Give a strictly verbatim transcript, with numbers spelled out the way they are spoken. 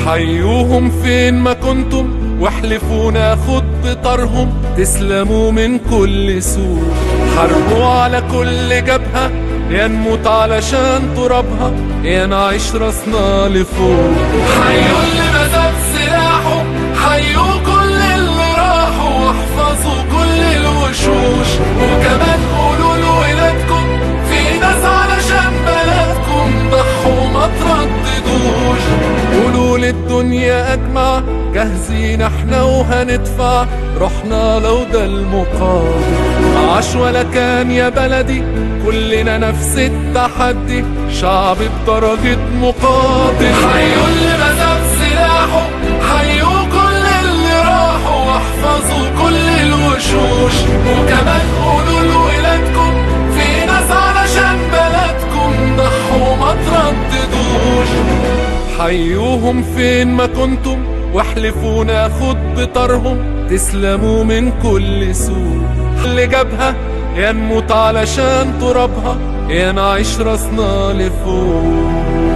حيوهم فين ما كنتم واحلفوا ناخد بطارهم، تسلموا من كل سوء. حاربوا على كل جبهة، يا نموت علشان ترابها، يا نعيش راسنا لفوق. حيوا اللي مسك سلاحه، حيوا كل اللي راحوا، واحفظوا كل الوشوش. وكمان قولوا لولادكم في ناس علشان بلدكم ضحوا ما ترددوش. قولوا للدنيا اجمع جاهزين احنا وهندفع روحنا لو ده المقابل. معاش ولا كان يا بلدي، كلنا نفس التحدي، شعب بدرجة مقاتل. حيوا اللي مسك سلاحه، حيوا كل اللي راحوا، واحفظوا كل الوشوش. وكمان قولوا لولادكم في ناس علشان بلدكم ضحوا ما ترددوش. حيوهم فين ما كنتم واحلفوا ناخد بطارهم، تسلموا من كل سوء. اللي جابها يا نموت علشان ترابها، يا نعيش راسنا لفوق.